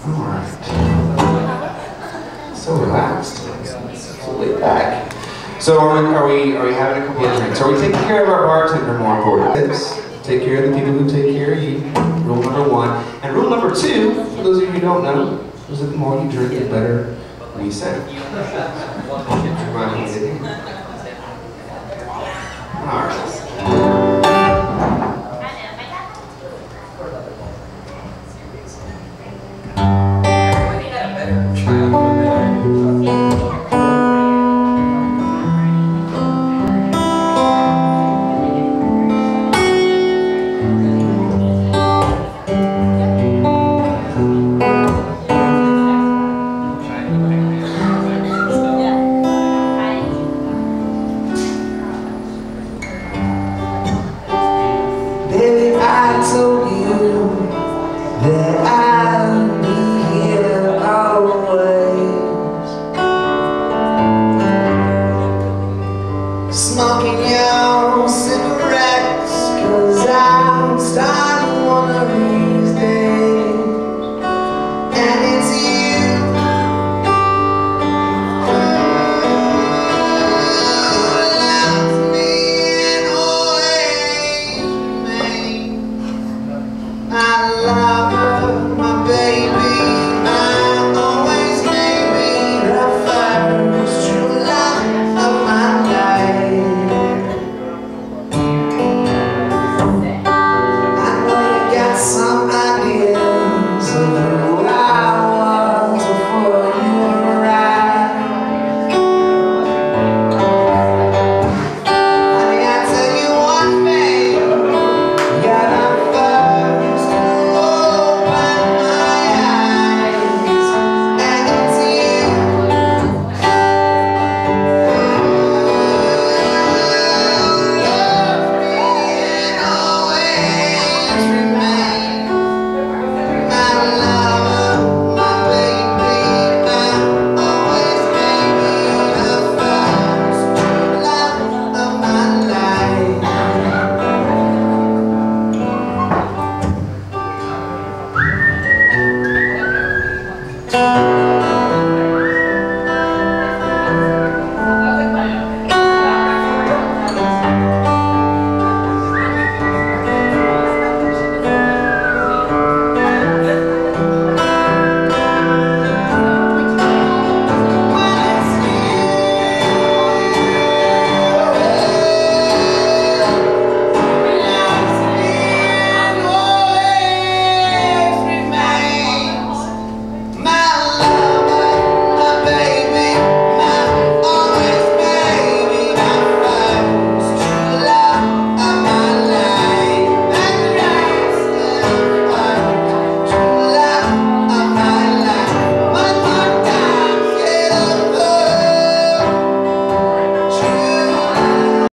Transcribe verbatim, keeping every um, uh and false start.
Alright. So relaxed. So laid back. So are we, are we, are we having a couple of drinks? Are we taking care of our bartender, more important? Take care of the people who take care of you. Rule number one. And rule number two, for those of you who don't know, is that the more you drink, the better we sing. Alright.